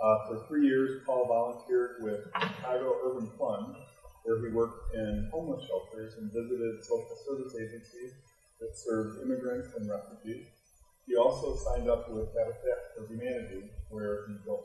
For 3 years, Paul volunteered with Chicago Urban Fund, where he worked in homeless shelters and visited social service agencies that served immigrants and refugees. He also signed up with Habitat for Humanity, where he built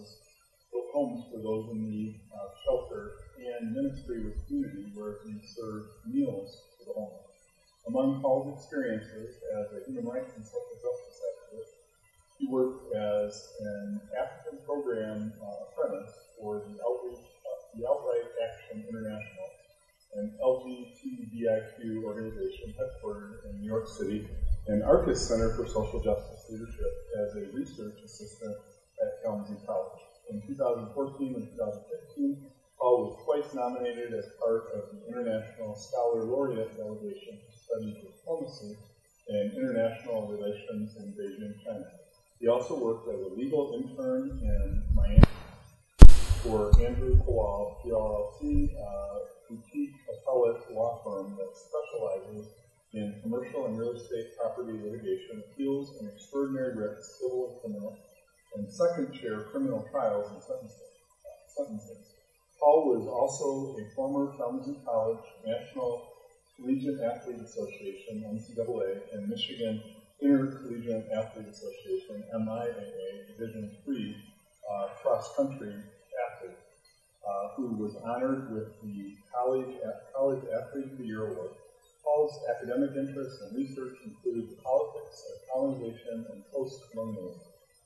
homes for those in need of shelter, and Ministry with Community, where he served meals to the homeless. Among Paul's experiences as a human rights and social justice activist, he worked as an African program apprentice for the Outright Action International, an LGBTIQ organization headquartered in New York City, and Arcus Center for Social Justice Leadership as a research assistant at Kalamazoo College. In 2014 and 2015, Paul was twice nominated as part of the International Scholar Laureate Delegation to study diplomacy and international relations in Beijing, China. He also worked as a legal intern in Miami for Andrew Kowal, PLLC, boutique appellate law firm that specializes in commercial and real estate property litigation, appeals, and extraordinary writs, civil and criminal, and second chair criminal trials and sentencing. Paul was also a former Kalamazoo College National Collegiate Athlete Association, NCAA, and Michigan Intercollegiate Athlete Association, MIAA, Division III, cross-country athlete, who was honored with the College Athlete of the Year Award. Paul's academic interests and research include the politics of colonization and post-colonialism,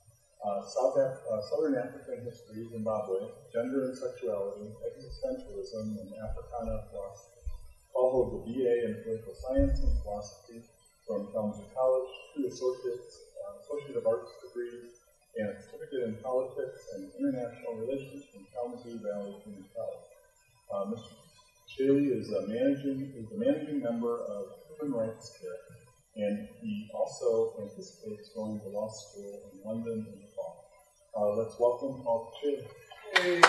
Southern African history, Zimbabwe, gender and sexuality, existentialism, and Africana philosophy. Paul holds a BA in political science and philosophy from Kalamazoo College, 2 Associate of Arts degrees, and a certificate in politics and international relations from Kalamazoo Valley Community College. Mr. Shaley is the managing member of Human Rights Care, and he also anticipates going to law school in London in the fall. Let's welcome Paul Shaley. Hey.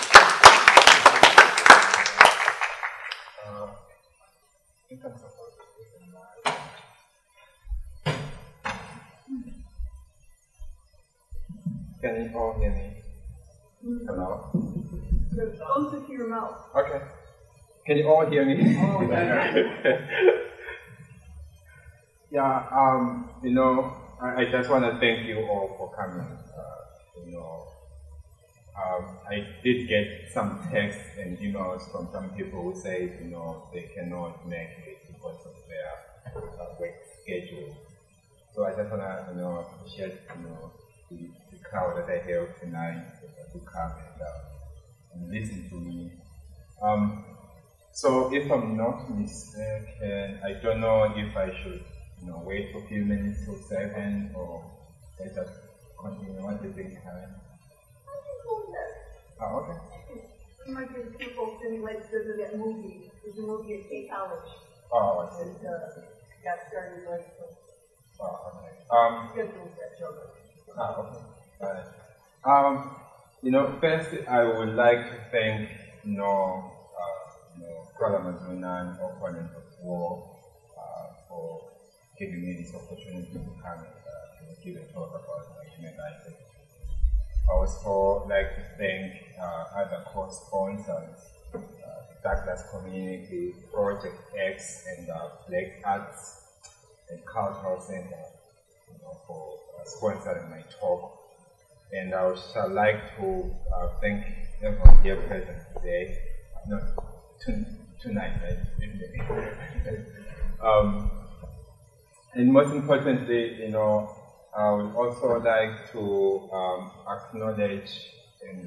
Can you all hear me? Hello? You're closer to your mouth. Okay. Can you all hear me? Oh, yeah, I just want to thank you all for coming. I did get some texts and emails from some people who say, they cannot make it because of their work schedule. So I just want to, appreciate, the crowd that I have tonight to come and listen to me. So if I'm not mistaken, I don't know if I should, wait for a few minutes till 7 or I just continue. What do you think, Karen? Oh, okay. There might be people sitting like to that movie. There's a movie at State College. Oh, I see. And got started like so. Oh, okay. Schedules that children. Okay. First I would like to thank, Kalamazooan opponent of war for giving me this opportunity to come and give a talk about human rights. I also like to thank other co-sponsors, the Douglas Community, Project X, and Black Arts and Cultural Center, for sponsoring my talk. And I would like to thank everyone here present today, tonight, right? And most importantly, I would also like to acknowledge and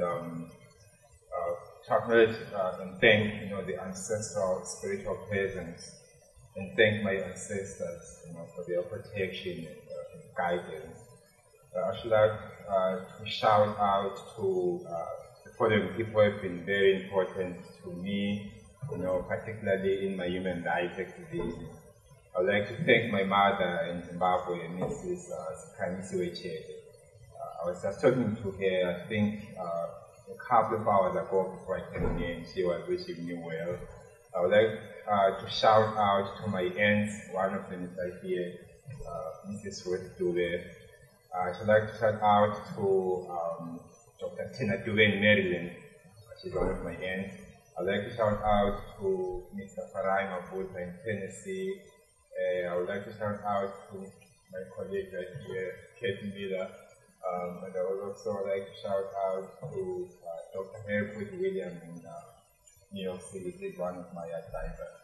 and thank the ancestral spiritual presence, and thank my ancestors for their protection and guidance. I should like to shout out to the following people who have been very important to me, particularly in my human rights activism. I would like to thank my mother in Zimbabwe, Mrs. Sikanisi Wechete. I was just talking to her, I think, a couple of hours ago before I came here, and she was wishing me well. I would like to shout out to my aunts, one of them is right here, Mrs. Ruth Dube. I should like to shout out to Dr. Tina Duane, Maryland. She's one of my aunts. I'd like to shout out to Mr. Farai Mabuta in Tennessee. I would like to shout out to my colleague right here, Kate Miller. And I would also like to shout out to Dr. Harwood William in New York City. He's one of my advisors.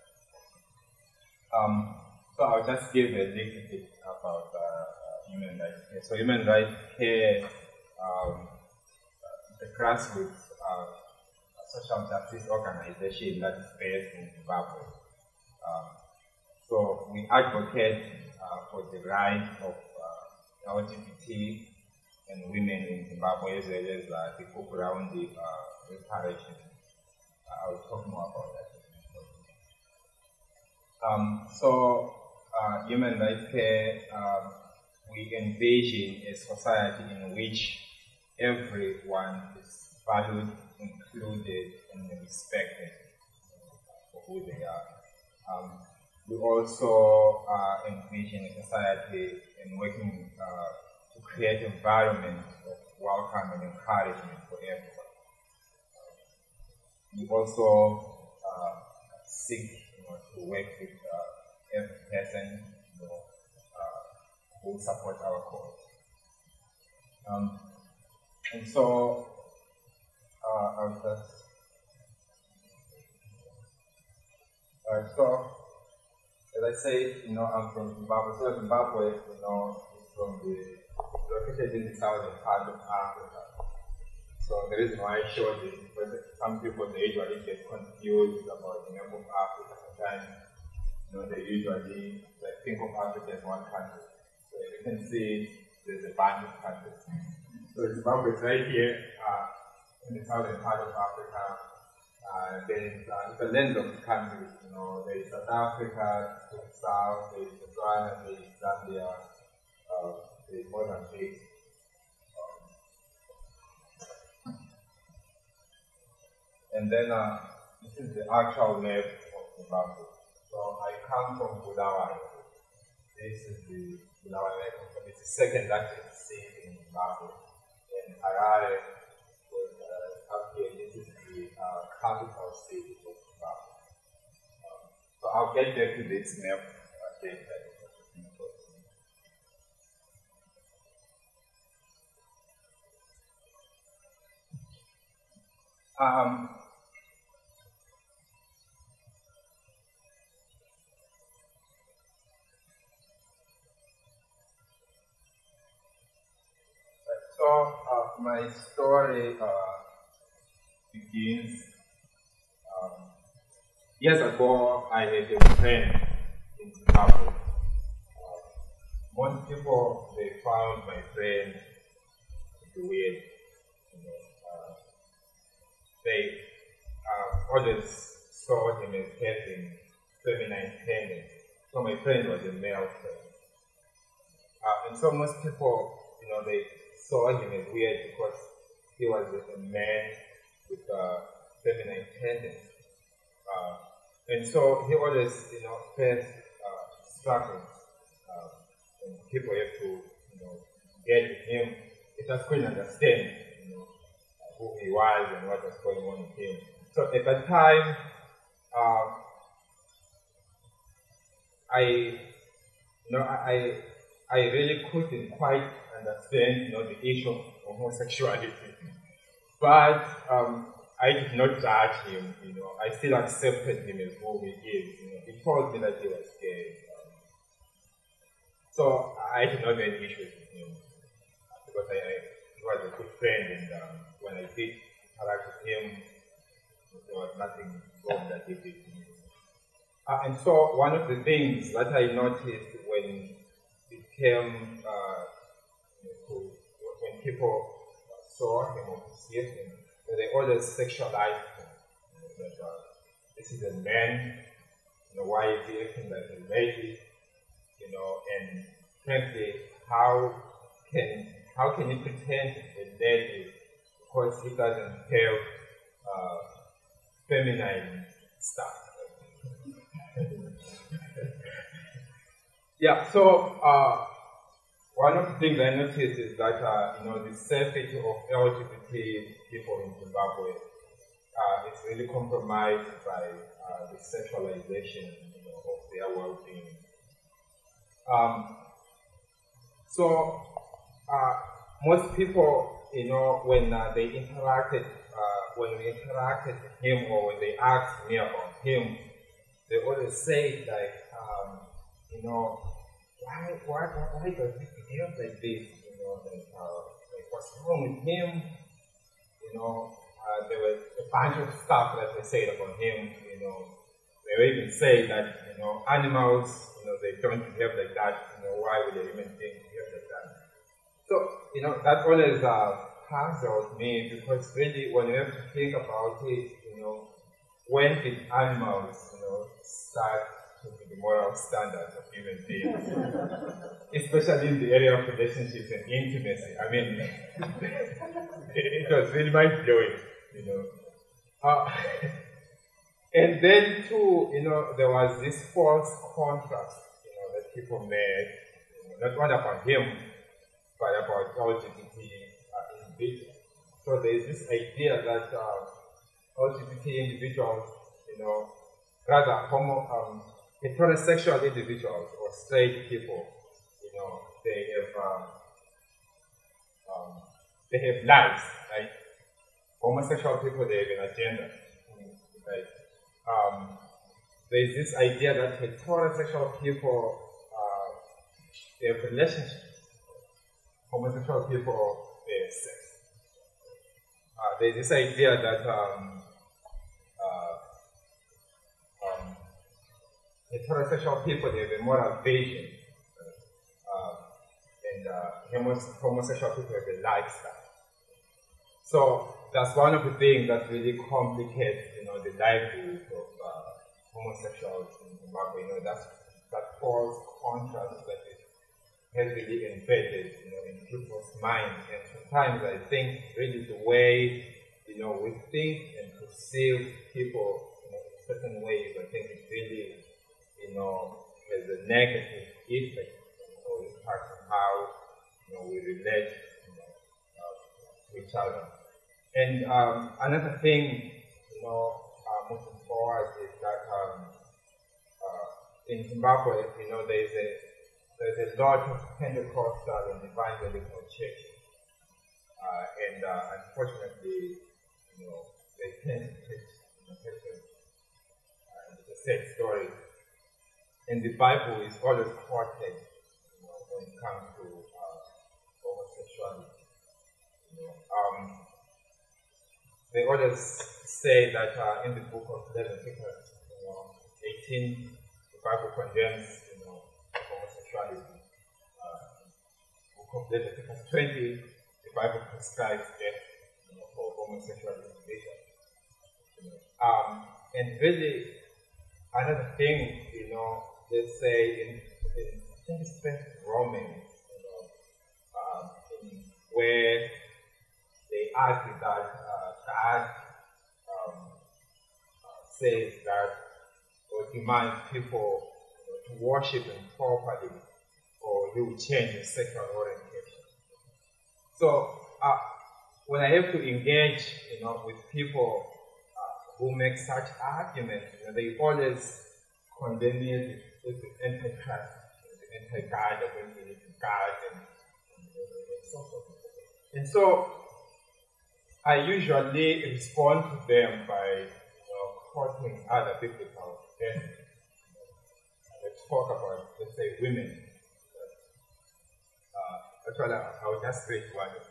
So I'll just give a little bit about human rights care. So human rights care, the grassroots social justice organization that is based in Zimbabwe. So we advocate for the rights of LGBT and women in Zimbabwe, as well as the book around the reparation. I'll talk more about that. Human rights care, we envision a society in which everyone is valued, included, and respected for who they are. We also envision a society in working to create an environment of welcome and encouragement for everyone. We also seek to work with every person who supports our cause. And so, I'll just. So, as I say, I'm from Zimbabwe. So Zimbabwe, is located in the southern part of Africa. So the reason why I showed this is because some people they usually get confused about the name of Africa. Sometimes, they usually think of Africa as one country. So you can see there's a bunch of countries. So Zimbabwe is right here in the southern part of Africa. There's a length of the countries. There is South Africa to the south, there is Botswana, there is Zambia, there is Mozambique. And then this is the actual map of Zimbabwe. So I come from Bulawayo. This is the Bulawayo map. It's the second largest city in Zimbabwe. And Harare was up here. This is the capital city of Zimbabwe. So I'll get back to this map later. So my story begins. Years ago, I had a friend in Zimbabwe. Most people they found my friend weird. They always saw him as having feminine tendencies. So my friend was a male friend. And so most people, they saw him as weird because he was a man with feminine tendencies. And so he always, faced struggles. And people have to, get with him. He just couldn't understand, who he was and what was going on with him. So at that time, I really couldn't quite understand, the issue of homosexuality. But I did not judge him, I still accepted him as who he is. He told me that he was gay. So I did not have any issues with him because he was a good friend, and when I did interact with him, there was nothing wrong that he did to me. And so one of the things that I noticed when it came when people saw him or perceived him, that they always sexualized him. This is a man, why is he acting like a lady? And frankly, how can he pretend a lady because he doesn't have feminine stuff? Yeah, so one of the things I noticed is that the safety of LGBT people in Zimbabwe is really compromised by the sexualization of their well-being. So most people, when they interacted, when we interacted with him or when they asked me about him, they always say like, why does he behave like this? Like what's wrong with him? There were a bunch of stuff that they said about him. They were even saying that animals, they don't behave like that. Why would a human being behave like that? So that always puzzles me, because really, when you have to think about it, when did animals, start to be the moral standards of human beings, especially in the area of relationships and intimacy? I mean, it was really mind blowing, and then too, there was this false contrast, that people made, not only about him, but about LGBT individuals. So there's this idea that LGBT individuals, rather heterosexual individuals or straight people, they have lives, right? Homosexual people, they have an agenda, right? There's this idea that heterosexual people they have relationships. Homosexual people, they have sex. There's this idea that heterosexual people, they have a moral vision, and homosexual people have a lifestyle. So that's one of the things that really complicates, the livelihood of homosexuals in Zimbabwe. That false contrast that is heavily embedded, in people's minds. And sometimes I think really the way, we think and perceive people, in certain ways, I think it really, has a negative effect, or impact on how, we relate, to each other. And another thing, moving forward is that in Zimbabwe, there's a lot of Pentecostal and evangelical churches, and unfortunately, they tend to preach, it's a sad story. And the Bible is always quoted, when it comes to homosexuality. They always say that in the book of Leviticus, 18, the Bible condemns, homosexuality. Book of Leviticus 20, the Bible prescribes death, for homosexual individuals. And really, another thing, let's say in I think it's Romans, where they argue that God says that, or demands people to worship him properly, or he will change his sexual orientation. So when I have to engage, with people who make such arguments, they always condemn me as the anti-Christ, the anti-God, that don't believe in God, and so forth. And so I usually respond to them by quoting other biblical texts. Let's talk about, let's say, women. Actually, I will just read one of these.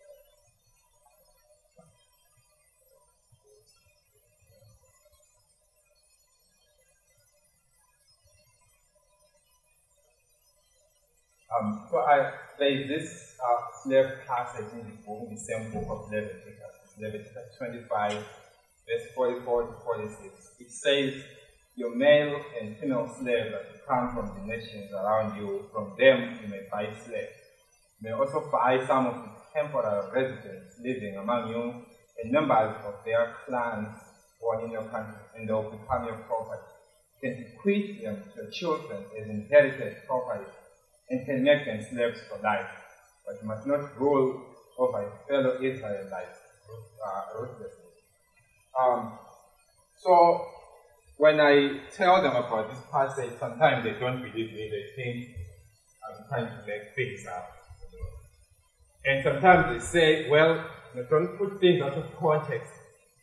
There is this slave passage in the same book of Leviticus, Leviticus 25, verse 44 to 46. It says, "Your male and female slaves that come from the nations around you, from them you may buy slaves. You may also buy some of the temporary residents living among you, and members of their clans born in your country, and they will become your property. You can bequeath them to your children as inherited property, and can make them slaves for life, but must not rule over a fellow Israelite ruthlessly. So when I tell them about this passage, sometimes they don't believe me. They think I'm trying to make things up. And sometimes they say, well, don't put things out of context.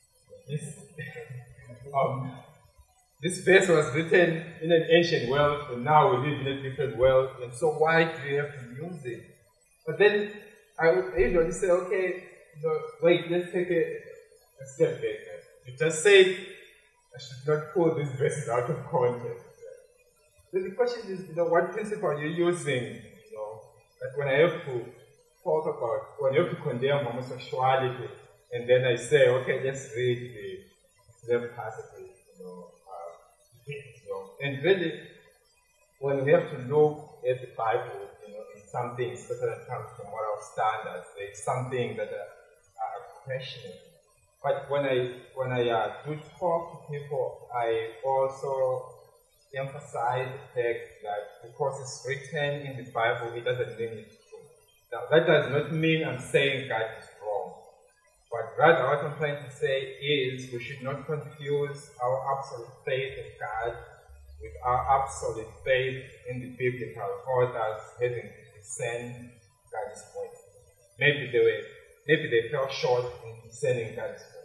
This verse was written in an ancient world, and now we live in a different world, and so why do you have to use it? But then I would usually say, okay, wait, let's take a step back. You just said I should not pull these verses out of context. Then the question is, what principle are you using? That when I have to talk about, when you have to condemn homosexuality, and then I say, okay, let's read the slave passage, and really, when we have to look at the Bible, in something, especially when it comes to moral standards, there's something that are questionable. But when I do talk to people, I also emphasize the fact that because it's written in the Bible, it doesn't mean it's true. Now, that does not mean I'm saying God is wrong. But rather, what I'm trying to say is we should not confuse our absolute faith in God with our absolute faith in the biblical authors having to discern God's point. Maybe they fell short in discerning God's point.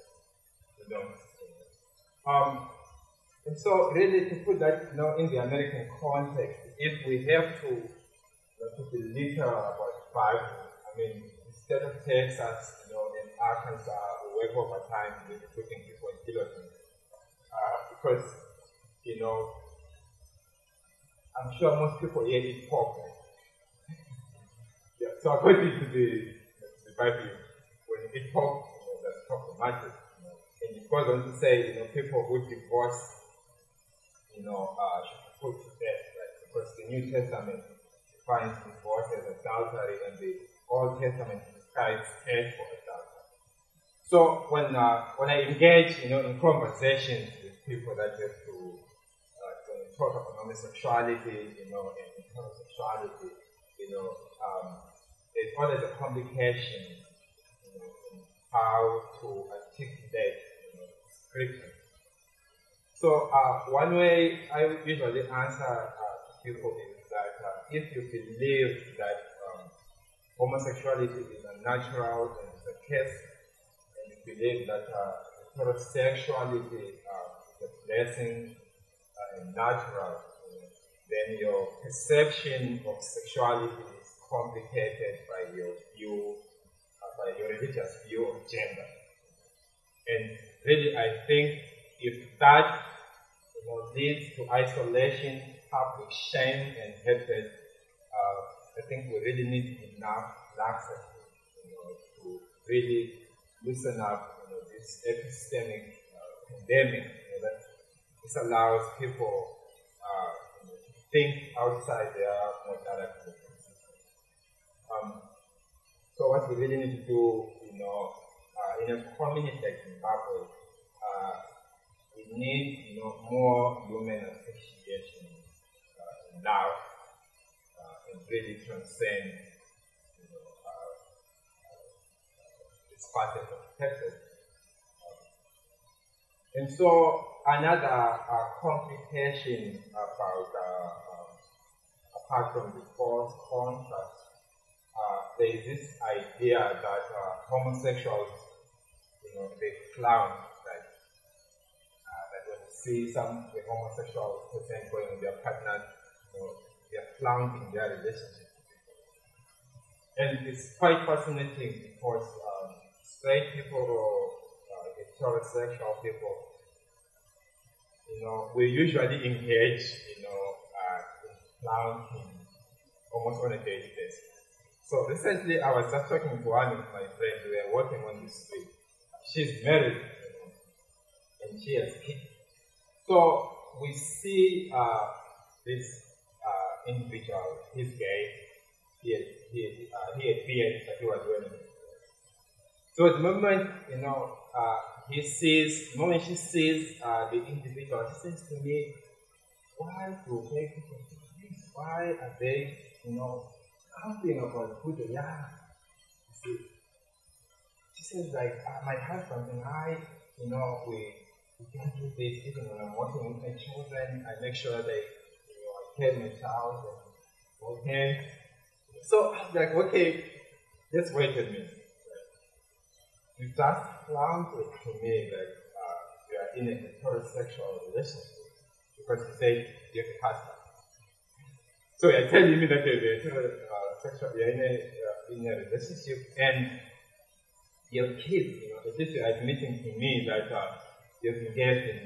And so, really, to put that in the American context, if we have to be literal about the Bible, I mean, the state of Texas, in Arkansas, we work overtime to be putting people in guillotine. Because, I'm sure most people here eat pork. Right? Yeah, so according to the Bible, when you eat pork, that's problematic. And it goes on to say, people who divorce, should be put to death, right? Because the New Testament defines divorce as adultery, and the Old Testament describes hate for adultery. So when I engage, in conversations with people that have to talk about homosexuality, and heterosexuality, there's always a complication, in how to articulate scripture. So one way I would usually answer people is that if you believe that homosexuality is a natural and it's a case, and you believe that heterosexuality is a blessing and natural, then your perception of sexuality is complicated by your view, by your religious view of gender. And really, I think if that leads to isolation, public shame, and hatred, I think we really need enough laxity, to really loosen up, this epistemic pandemic. That this allows people to think outside their modality. So what we really need to do, in a community like Zimbabwe, we need, more human appreciation, love, and really transcend, this facet of hatred. And so another complication about, apart from the false contrast, there is this idea that homosexuals, they clown, right? That when you see some homosexual person going with their partners, they are flaunting their relationship. And it's quite fascinating because straight people or heterosexual people, we usually engage, in flaunting almost on a daily basis. So recently, I was just talking to one of my friends. We were walking on the street. She's married, and she has kids. So we see this individual. He's gay. He had beard, but he was wearing it. So at the moment, the moment she sees the individual, she says to me, "Why do gay people do this? Why are they asking about who they are. You see, she says like, my husband and I, we can't do this even when I'm working with my children. I make sure they, I care my child and okay. So I'm like, okay, just wait a minute. You just sound to me like you are in a heterosexual relationship because you say you're a husband. So you're telling me that you're in a relationship and your kids, at least you're admitting to me that you've engaged in,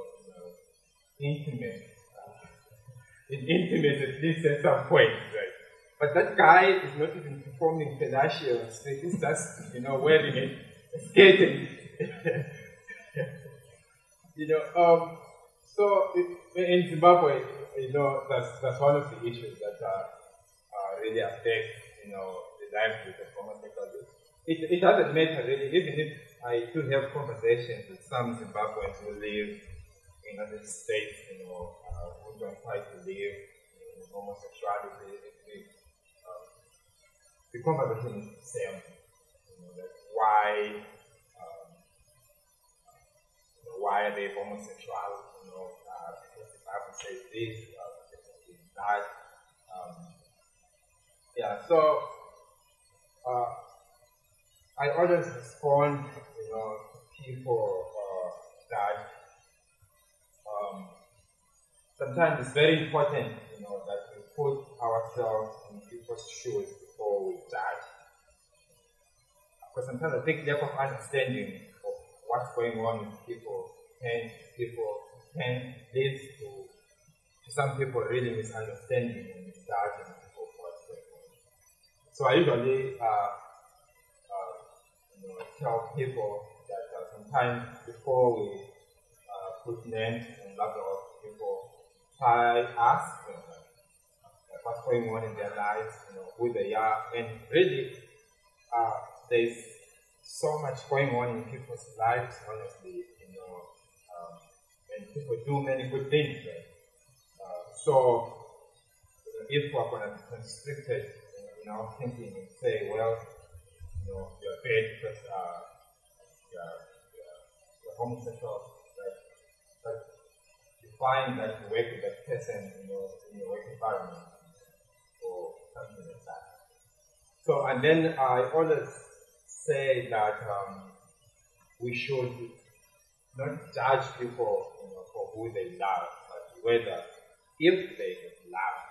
intimate at least at some point, right? But that guy is not even performing fellatio. He's just, wearing a skating. So in Zimbabwe, that's one of the issues that really affect, the livelihood of homosexuals. It doesn't matter really, even if I do have conversations with some Zimbabweans who live in other states, who don't try to live in homosexuality. The conversation is the same. Like why are they homosexual? Because the Bible says this, that. So I always respond, to people that sometimes it's very important, that we put ourselves in people's shoes before we judge. Because sometimes I think lack of understanding of what's going on with people can lead to some people really misunderstanding and misjudging people for what's going on. So I usually tell people that sometimes before we put names and labels of people, try ask them what's going on in their lives, who they are, and really there's so much going on in people's lives, honestly, and people do many good things. So if we're going to be constricted in our thinking and say, well, you're bad because you're homosexual, but you find that you work with that person in your work environment or something like that. So, and then I always say that we should not judge people for who they love, but whether if they love.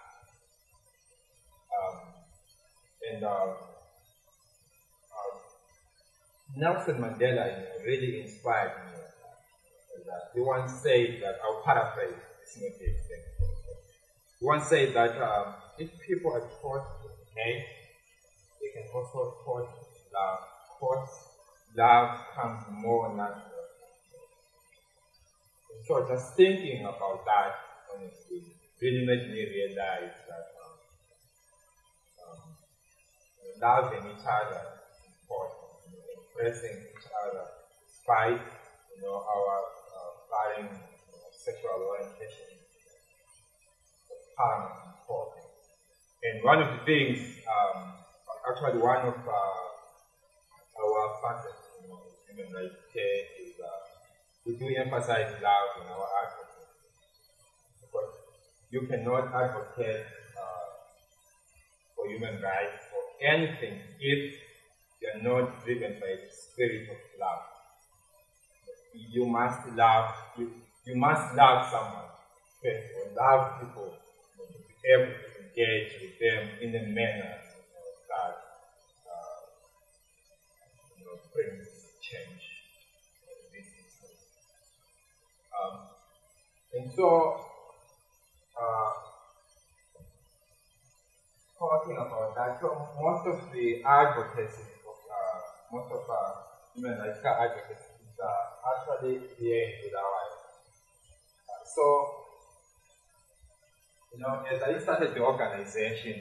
Nelson Mandela really inspired me. That he once said that, I'll paraphrase, it's not the exact. He once said that if people are taught to hate, they can also taught to love. Of course, love comes more natural. So just thinking about that, honestly, really made me realize that loving each other is important, embracing each other despite our varying sexual orientation is paramount important. And one of the things, actually one of our facets in human rights care is we do emphasize love in our advocacy. Because you cannot advocate for human rights or anything if you are not driven by the spirit of love. You must love. You must love someone first, or love people, to be able to engage with them in a manner that brings change. And so, talking about that, so most of the advocacy of most of human rights advocacy is actually here with our so, as I started the organization,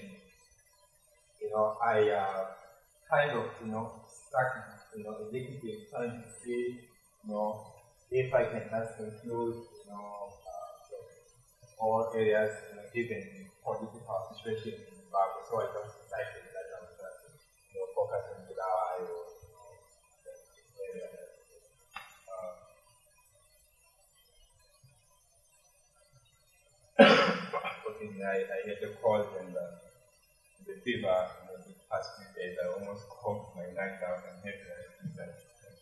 I kind of, started, a little bit trying to see, if I can just include, all areas, given the political situation in Zimbabwe, so I just decided that I was focus on July or this area. I had a cold and the fever the past few days. I almost coughed my night out and had that.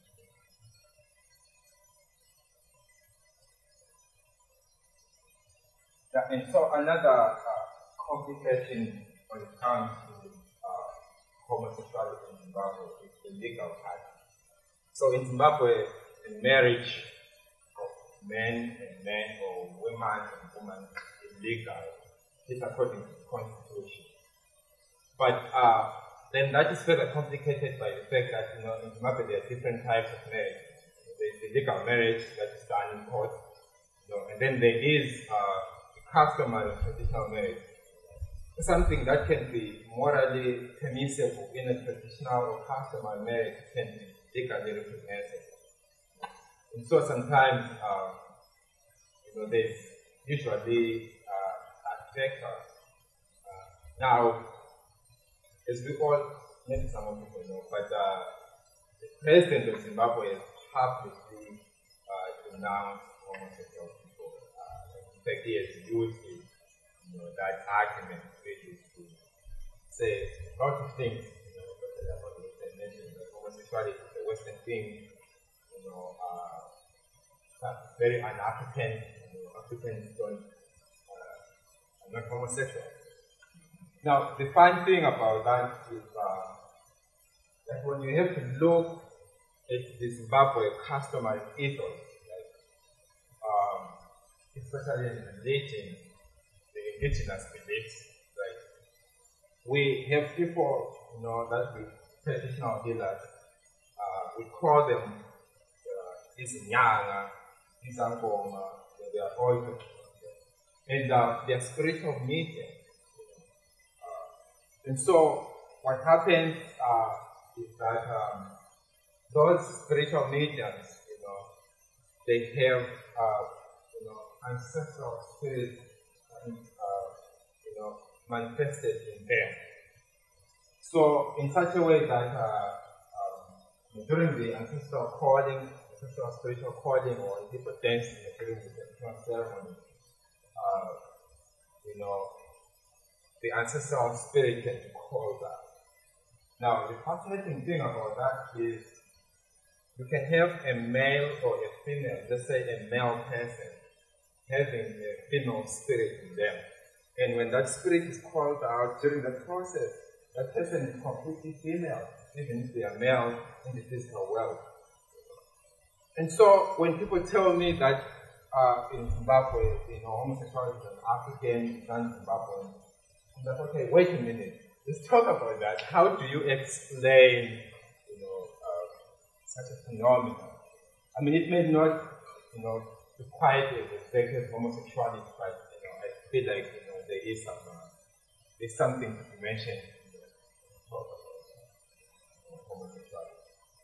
Yeah, and so another complication when it comes to homosexuality in Zimbabwe is the legal part. So in Zimbabwe, the marriage of men and men or women and women is legal. It's according to the constitution. But then that is further complicated by the fact that in Zimbabwe there are different types of marriage. There's the legal marriage that is done in court, and then there is customary traditional marriage, something that can be morally permissible in a traditional or customary marriage can be legally represented. And so sometimes, there's usually a factor. Now, as we all, maybe some of people know, but the president of Zimbabwe has publicly denounced homosexual people. In fact, he has used that argument really to say a lot of things, about the Western nations, that homosexuality is a Western thing, very un-African, Africans are not homosexual. Now, the fun thing about that is that when you have to look at the Zimbabwe customary ethos, especially in relating the indigenous beliefs, right? We have people, that we traditional healers, we call them Izinyanga, Izangoma, they are all, and they are spiritual mediums. And so what happens is that those spiritual mediums, they have ancestral spirits, manifested in them. So in such a way that during the ancestral calling, ancestral spiritual calling, or in people dancing during the traditional ceremony, the ancestral spirit can be called out. Now, the fascinating thing about that is you can have a male or a female, let's say a male person, having a female spirit in them. And when that spirit is called out during the process, that person is completely female, even if they are male in the physical world. And so when people tell me that in Zimbabwe, homosexuality is an African, non-Zimbabwean, I'm like, okay, wait a minute. Let's talk about that. How do you explain, such a phenomenon? I mean, it may not, be quite as effective as homosexuality, but I feel like there's something to be mentioned in the talk about homosexuality.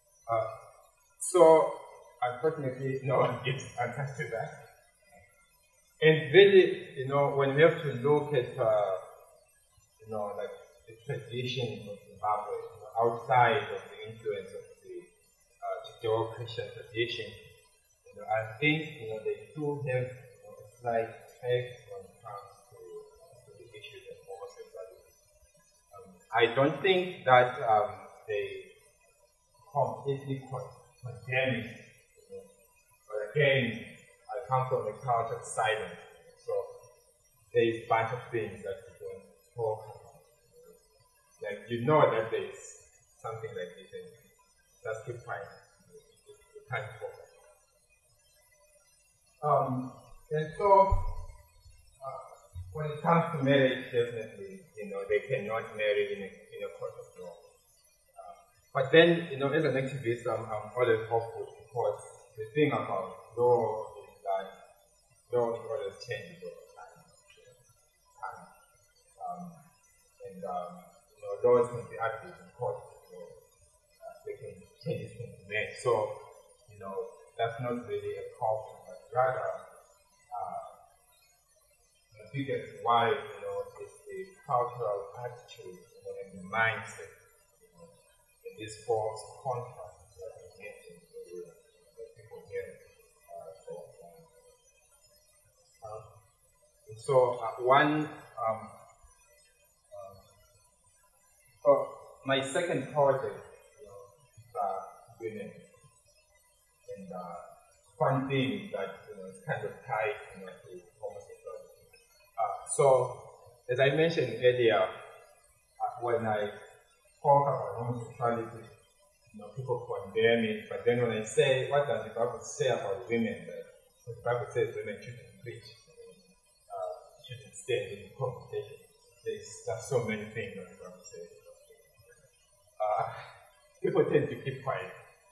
So unfortunately, no one gives answers to that. And really, when we have to look at like the traditions of Zimbabwe, outside of the influence of the Judeo-Christian tradition, I think they do have a slight effect when it comes to the issues of homosexuality. I don't think that they completely condemn it, but again, I come from a culture of silence, so there is a bunch of things that we don't talk about. Like that there is something like this, and just keep quiet. You can't talk. And so, when it comes to marriage, definitely, they cannot marry in a court of law. But then, as an activist, I'm always hopeful, because the thing about law is that law is always changes over time. Laws can be acted in court, changes can be made. So, that's not really a problem, but rather, the biggest why, is the cultural attitude, and the mindset, in this false contrast that I mentioned earlier, that people get my second project is women, and one thing that is kind of tied to homosexuality. So, as I mentioned earlier, when I talk about homosexuality, people condemn it, but then when I say, what does the Bible say about women? The Bible says women shouldn't preach, shouldn't stand in conversation. There's so many things that the Bible says. People tend to keep quiet.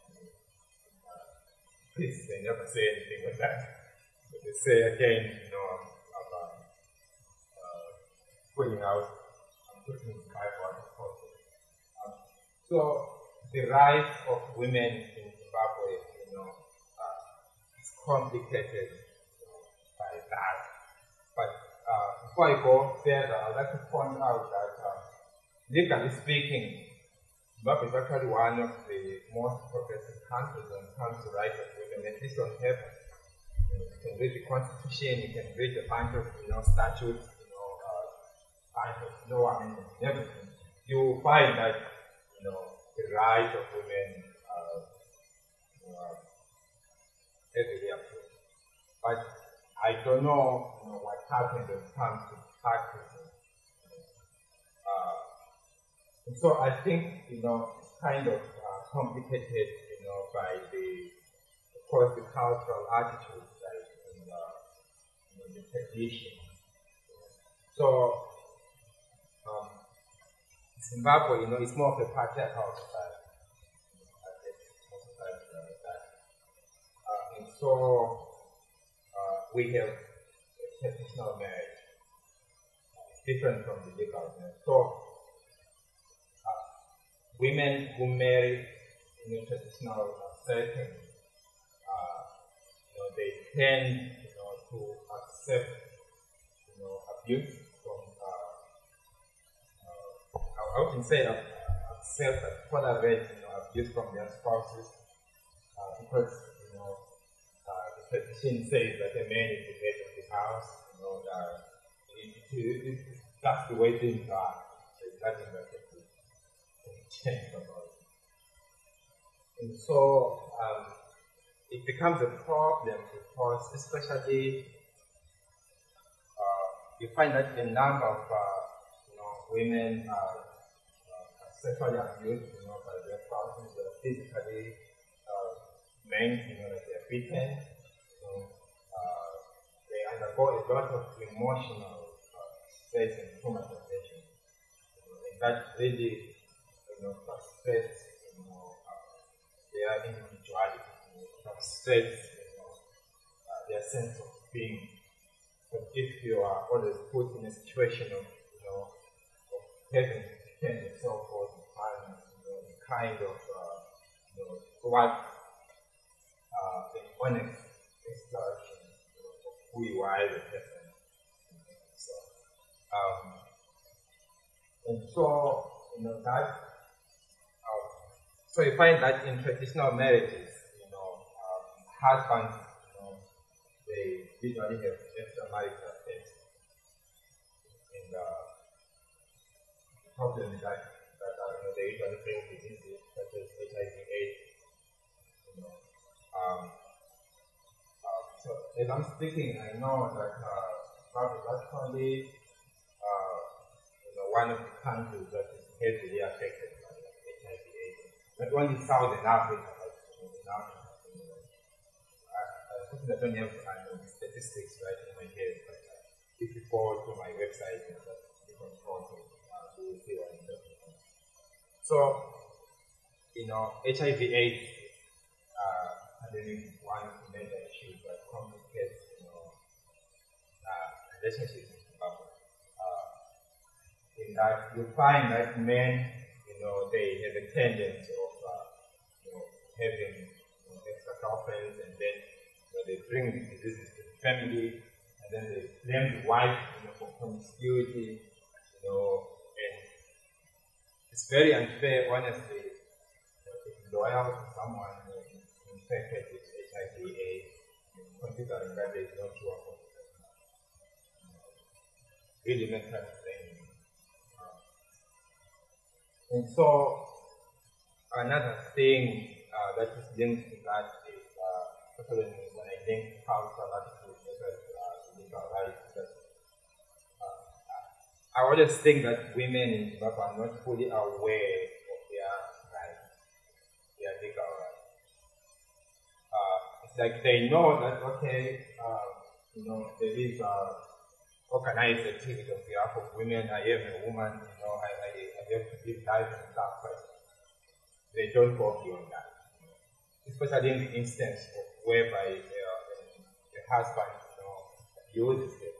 Please, they never say anything like that. But they say again, about putting the Bible out of context. So the rights of women in Zimbabwe, is complicated by that. But before I go further, I'd like to point out that legally speaking, Zimbabwe is actually one of the most progressive countries when it comes to rights of women, at least on paper. You can read the Constitution, you can read a bunch of statutes, bunch of law and everything. You will find that the rights of women everywhere. But I don't know, what happens when it comes to practice. And so I think, it's kind of complicated, by of course, the cultural attitude, right, and the tradition. So, Zimbabwe, is more of a patriarchal society. And so, we have a traditional marriage. It's different from the legal marriage. So, women who marry in a traditional setting, they tend, to accept, abuse from. I often say accept and tolerate, abuse from their spouses, because the tradition says that a man is the head of the house. That's the way things are. There's nothing that can change about it. And so it becomes a problem because, especially, you find that a number of women are sexually abused, by their spouses, physically, men, like they're beaten. They undergo a lot of emotional stress and traumatization. And that really frustrates their individuality, frustrates their sense of being. But if you are always put in a situation of having to defend yourself all the time, the kind of what an honest exploration of who you are as a person. And so that. So you find that in traditional marriages, husbands, they usually have extramarital affairs. And the problem is that they usually bring diseases such as HIV/AIDS. So as I'm speaking, I know that Zimbabwe is actually one of the countries that is heavily affected by HIV/AIDS. Not only Southern Africa, but in Africa. I don't have the statistics right in my head, but if you go to my website and different content, you will see what I'm talking about. So, HIV/AIDS is one of the major issues that complicates relationships in Zimbabwe. In that you find that men, they have a tendency of having extra girlfriends, and then they bring the diseases to the family, and then they blame the wife for promiscuity, and it's very unfair, honestly, to be loyal to someone infected with HIV/AIDS, considering that there is no cure for it. Really mental training. And so, another thing that is linked to that is, particularly when I link cultural attitude versus legal rights, that I always think that women in Zimbabwe are not fully aware of their rights, their legal rights. It's like they know that, okay, there is organized activity on behalf of women. I am a woman, I have to live life and stuff, but they don't go beyond that. Especially in the instance whereby the husband, abuses it.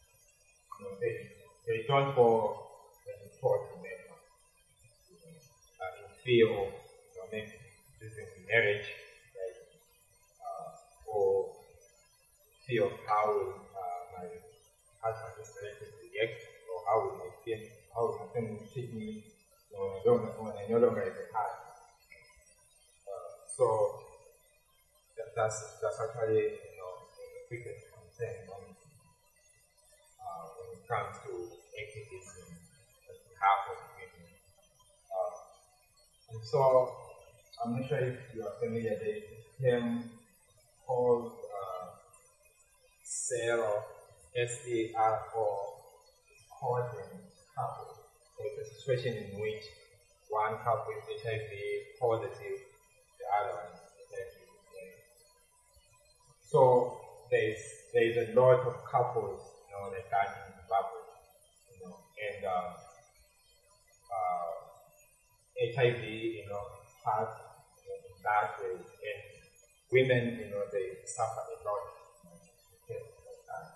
They don't go and report to them in fear of maybe losing the marriage, right? Or fear of how my husband is going to react, or how will my family treat me when I no longer have a husband. So that's actually the biggest concern when it comes to activism on behalf of women. And so I'm not sure if you are familiar with the term called SARO, S-A-R-O, coordinated couple. So it's a situation in which one couple is HIV positive, the other one is HIV negative. So there is a lot of couples, like that in Zimbabwe, and HIV, has that way, and women, they suffer a lot in cases like that.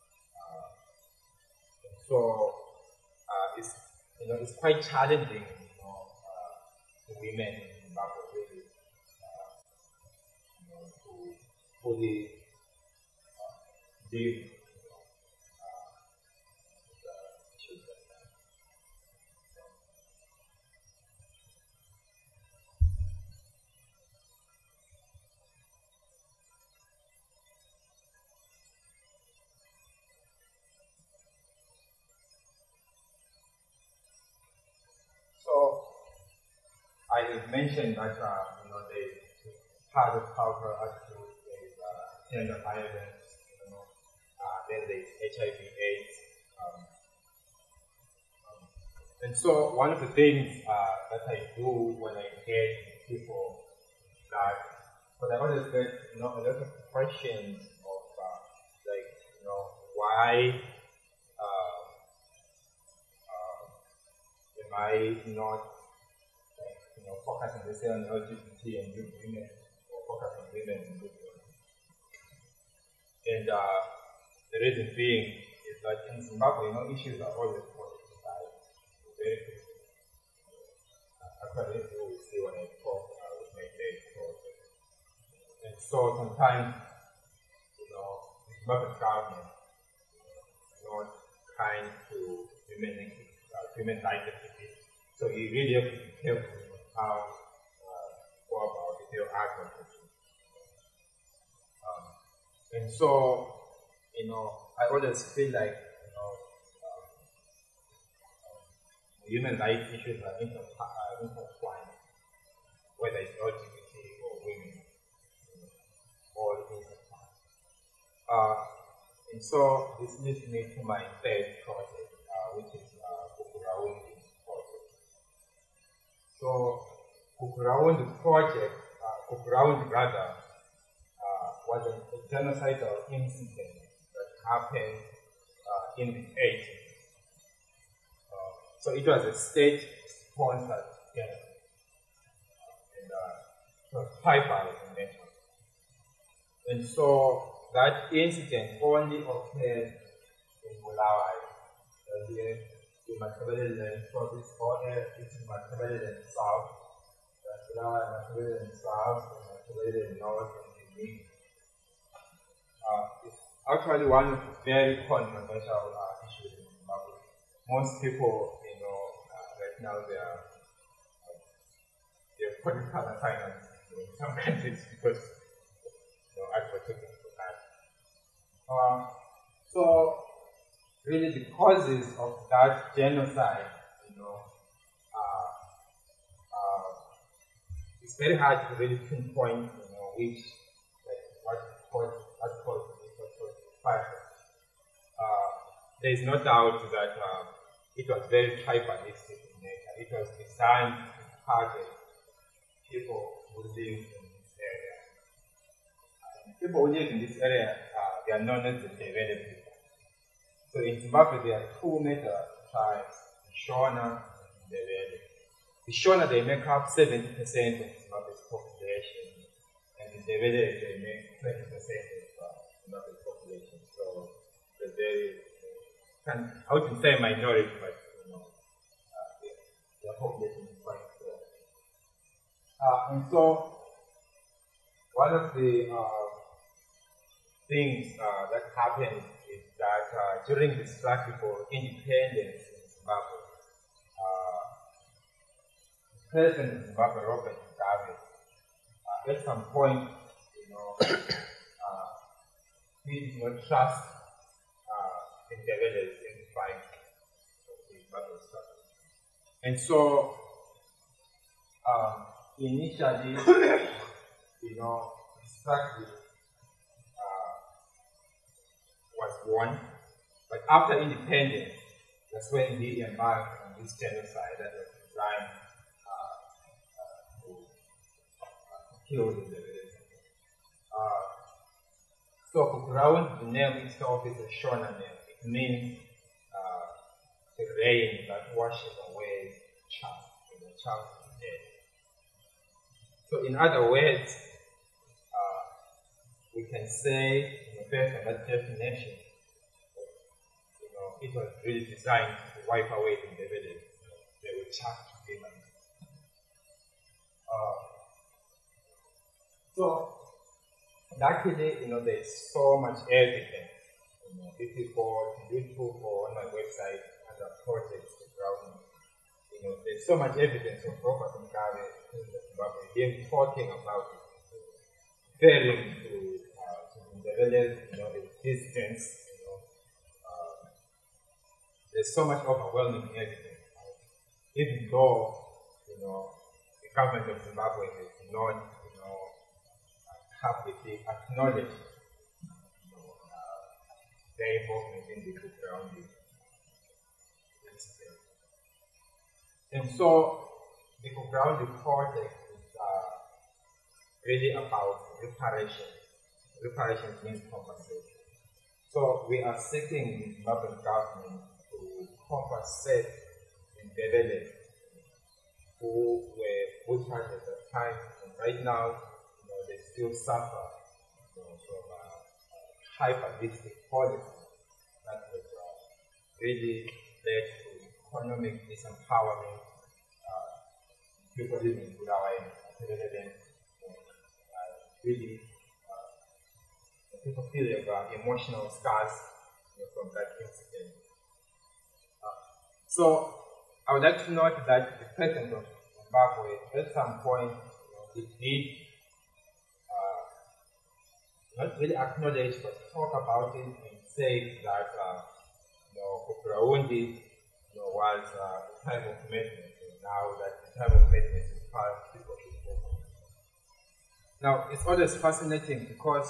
And so it's quite challenging, for women in Zimbabwe really, to fully live issues like that. So I have mentioned that the part of cultural attitude is gender violence. Then there's HIV/AIDS. And so one of the things that I do when I engage with people is that, but I always get a lot of questions of why am I not focusing, let's say, on LGBT and youth women, or focus on women and youth women. And the reason being is that in Zimbabwe, issues are always politicized. Very quickly. Actually, you will see when I talk with my day. And so sometimes, the Zimbabwean government is not kind to women rights activists. So you really have to be careful how go about the advocacy. And so, I always feel like, human rights issues are intertwined, whether it's LGBT or women, all intertwined. And so this leads me to my third project, which is Kukuraundi project. So Kukuraundi project, Kukuraundi rather, was a genocidal incident that happened in the 80s. So it was a state-sponsored genocide, and it was tribal in nature. And so that incident only occurred in Bulawayo. You must have learned from this order, this is Matabele South, Bulawayo, Matabele South, and Matabele North, and the it's actually one of the very controversial issues in Zimbabwe. most people, right now they're political assignments in some countries because advocating for that. So really the causes of that genocide, it's very hard to really pinpoint, which, what caused the fire. There is no doubt that it was very tribalistic in nature. It was designed to target people who live in this area. People who live in this area, they are known as the Ndebele people. So in Zimbabwe, there are two major tribes, the Shona and the Ndebele. The Shona, they make up 70% of Zimbabwe's population, and the Ndebele, they make 20% of Zimbabwe's population. So they're very, I wouldn't say minority, but their population is quite small. And so one of the things that happened is that during the struggle for independence in Zimbabwe, the president of Zimbabwe, Robert Mugabe, at some point, he did not trust the Ndebele in the fight of the Zimbabwe struggle. And so, initially, the struggle was won, but after independence, that's when he embarked on this genocide that was designed to kill the Ndebele. So for ground, the name itself is a Shona name. It means the rain that washes away chaff, the chaff is dead. So in other words, we can say, based on that definition, it was really designed to wipe away the Ndebele. They were chaff to be like. So luckily, there's so much evidence. If you go to YouTube or on my website under projects to ground, there's so much evidence of Robert Mugabe in Zimbabwe, him talking about it, referring to the Ndebele, the distance. There's so much overwhelming evidence. Even though, the government of Zimbabwe has not, publicly acknowledge their involvement in the ground incident. And so the ground project is really about reparation. Reparation means compensation. So we are seeking the Zimbabwean government to compensate the Ndebele who were butchered at that time, and right now they still suffer from a tribalistic policy that has really led to economic disempowering. People living in Bulawayo, really people feel emotional scars from that incident. So I would like to note that the president of Zimbabwe at some point he did not really acknowledge but talk about it and say that Burundi was a time of maintenance, and now that the time of maintenance is past, people should focus. Now it's always fascinating because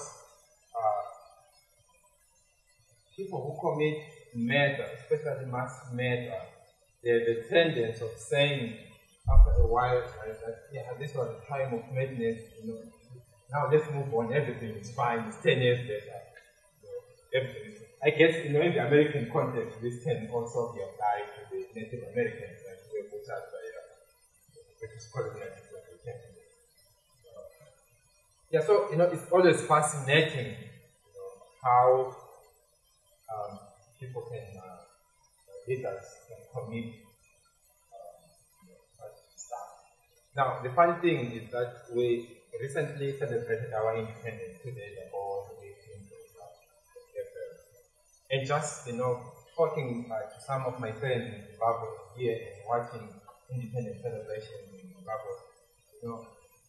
people who commit murder, especially mass murder, they have a tendency of saying after a while, right, that this was a time of maintenance, now let's move on, everything is fine, it's 10 years later. Everything is, I guess in the American context, this can also be applied to the Native Americans and who were put out by British colonialists when they came to so it's always fascinating, how people can, leaders can commit such stuff. Now, the funny thing is that we recently celebrated our independence today, or the 18th of April. And just, talking to some of my friends in Zimbabwe here and watching independence celebration in Zimbabwe, you know,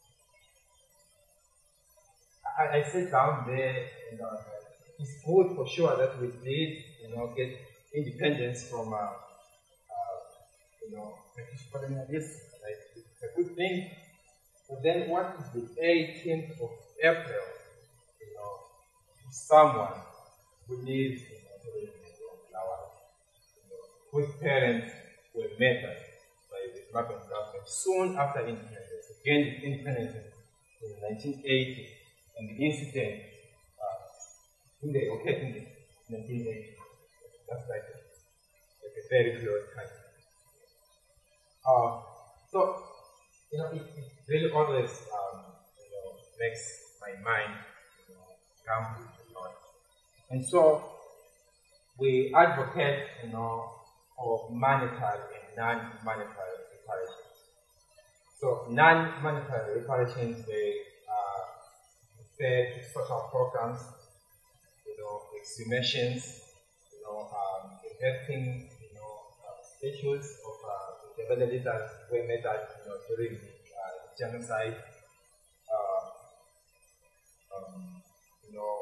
I sat down there and it's good for sure that we did, you know, get independence from, you know, British colonialism. Like, it's a good thing. But then what is the 18th of April, you know, someone who lives in the Flower, you know, whose parents were murdered by the Zimbabwean government soon after independence, again independence in 1980, and the incident in the 1980. That's like a very close time. So, you know, it really always, you know, makes my mind, you know, gamble a lot. And so, we advocate, you know, for monetary and non-monetary reparations. So, non-monetary reparations, they refer to social programs, you know, exhumations, you know, investing, you know, statues of the rebel leaders who were murdered, you know, during the genocide. You know,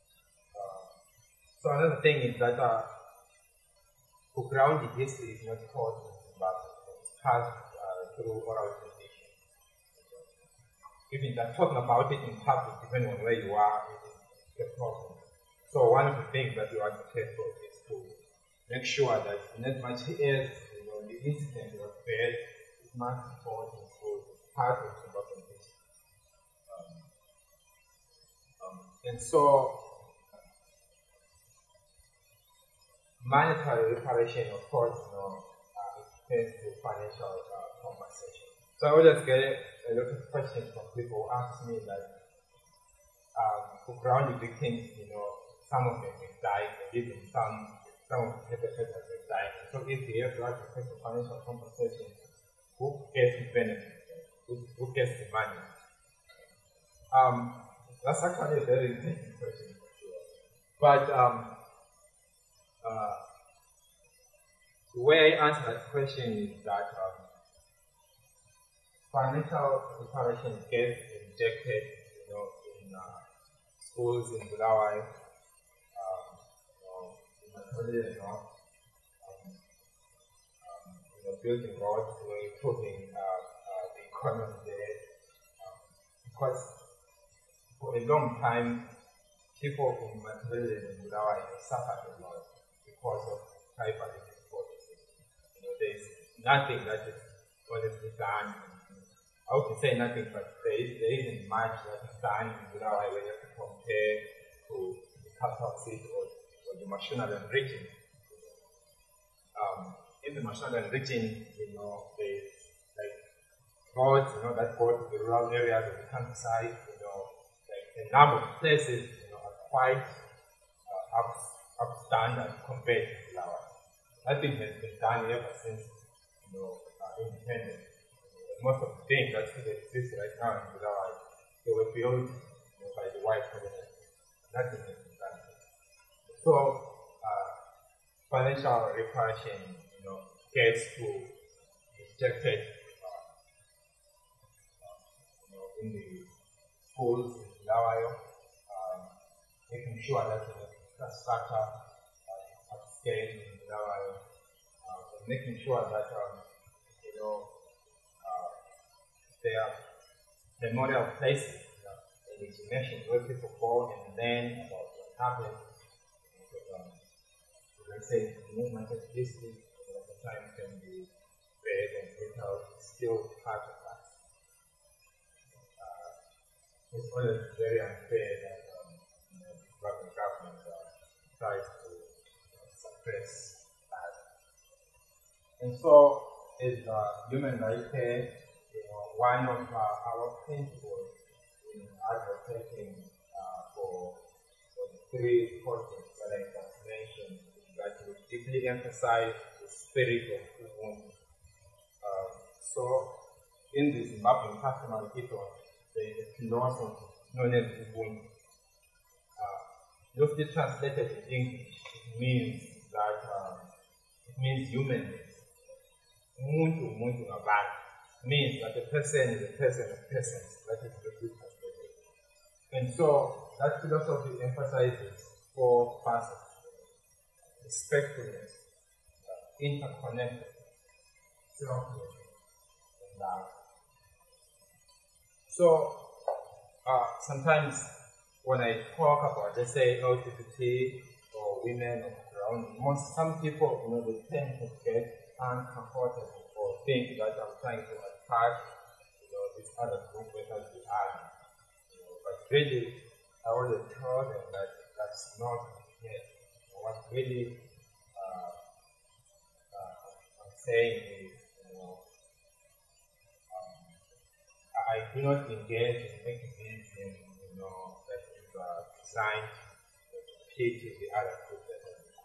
so another thing is that grounded history is not taught in Zimbabwe. It's passed through oral tradition. Even that talking about it in public, depending on where you are, is a problem. So one of the things that we advocate for is to make sure that in as much as, you know, the incident was bad, it must be taught in school as part of Zimbabwean history. And so monetary reparation, of course, you know, extends to financial compensation. So I always get a lot of questions from people who ask me that for grounded victims, you know, some of them have died, and even some of the perpetrators have died. So if we have to advocate for financial compensation, who gets the benefit? Who gets the money? That's actually a very interesting question, for sure. But the way I answer that question is that financial reparation gets injected, you know, in schools in Bulawayo, in Matabele, you know, building roads, improving the economy there, because for a long time, people in Matabele and Bulawayo suffered a lot because of tribalism policies. You know, there's nothing that is honestly done. I would say nothing, but there isn't much that is done in Bulawayo when you have to compare to the capital city or the Mashonaland region. In the Mashonaland region, you know, there's like roads, you know, that go to the rural areas of the countryside, you know, like the number of places, you know, are quite upstandard compared to Bulawayo. Nothing has been done ever since, you know, independence. Most of the things that still exist right now in Bulawayo, they were built, you know, by the white colonists. Nothing has been done. So, financial reparation, you know, gets to injected, you know, in the schools in Bulawayo, making sure that the infrastructure is upscale in Bulawayo, making sure that, you know, there are memorial places, you know, in exhumations where people go and learn about what happened. Let's say, the movement of history, sometimes can be bad and brutal, it's still part of us. It's always very unfair that you know, the Zimbabwean government tries to suppress that. And so, as human rights care, you know, one of our principles in advocating for the three projects that I just mentioned is that we deeply emphasize the spirit of Ubuntu. So, in the Zimbabwean customary ethos, there is a philosophy known as Ubuntu. Loosely translated in English, it means that means humanness. Umuntu, umuntu ngabantu means that the person is a person of persons. That is the good perspective. And so that philosophy emphasizes four facets: respectfulness, interconnected, selfless, and love. So sometimes when I talk about, let's say, LGBT or women or some people, they tend to get uncomfortable or think that I'm trying to attack, this other group because we are. But really, I already told them that that's not the case. What really I'm saying is, I do not engage in activism, that is designed to pity the other group that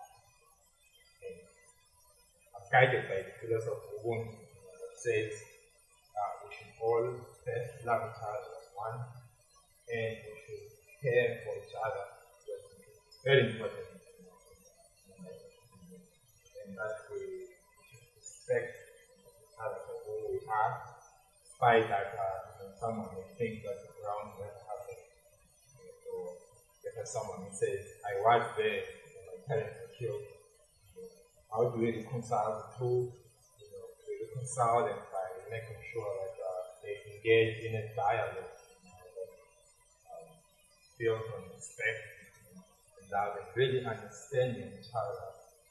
I'm guided by the philosophy of Ubuntu that says we should all first love each other as one, and we should care for each other. It's very important, and that we should respect each other for who we are, despite that someone may think that the ground will happen. So, because someone says, I was there, my parents were killed. How do we reconcile the two? We reconcile them by making sure that they engage in a dialogue built on respect and love and really understanding each other,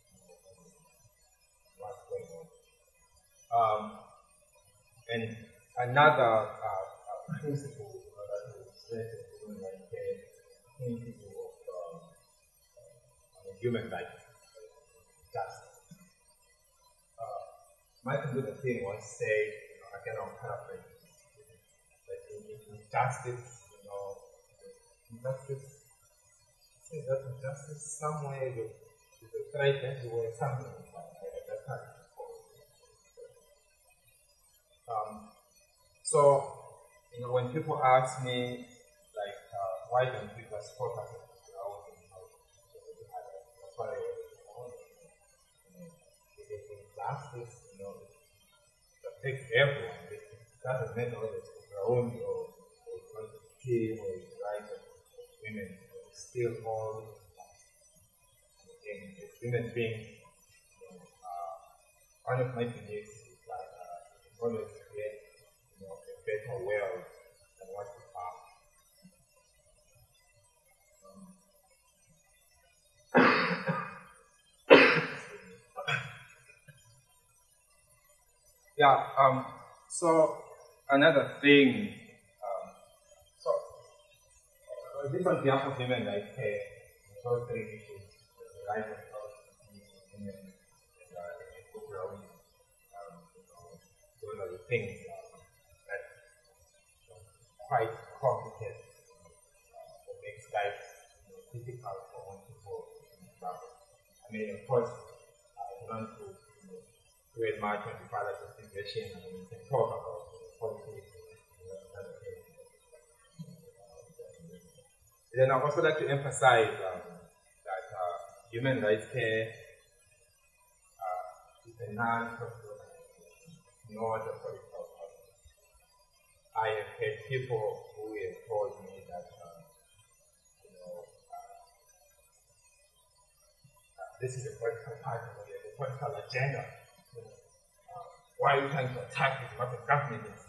what's going on. And another principle that we stress in human rights is the principle of human rights, justice. Martin Luther King once said, I cannot paraphrase, that in justice, injustice somewhere you try everywhere, something like that. That's not so, when people ask me, like, why don't we just focus on our own, that's what I always say. Because injustice, it affects everyone. It doesn't matter whether it's Brauni or LGBT or it's rights of women. It's still all in human beings. One of my beliefs is that it's always create a better world than what we are. So another thing, this on behalf of women like so three issues: the right of women, and growing. Those are the things that quite complicated or makes life difficult for people to travel. I mean, of course, I want to create much on the father's situation, and we can talk about politics and other things. Then I also like to emphasize that human rights care is a non-profit organization, not a political party. I have had people who have told me that this is a political party, or a political agenda. Why are you trying to attack this? What the government is?